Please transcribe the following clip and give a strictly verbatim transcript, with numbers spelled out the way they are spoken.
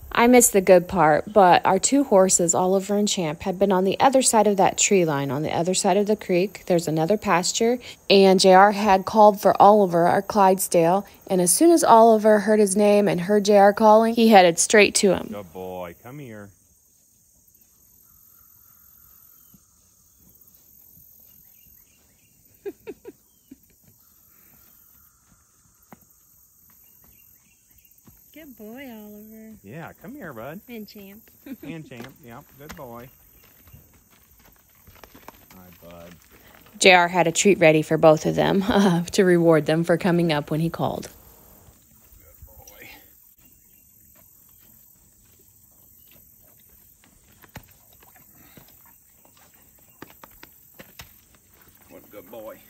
I missed the good part, but our two horses, Oliver and Champ, had been on the other side of that tree line, on the other side of the creek. There's another pasture, and J R had called for Oliver, our Clydesdale, and as soon as Oliver heard his name and heard J R calling, he headed straight to him. Good boy, come here. Good boy, Oliver. Yeah, come here, bud. And Champ. And Champ, yep, good boy. Hi, bud. J R had a treat ready for both of them uh, to reward them for coming up when he called. Good boy. What a good boy.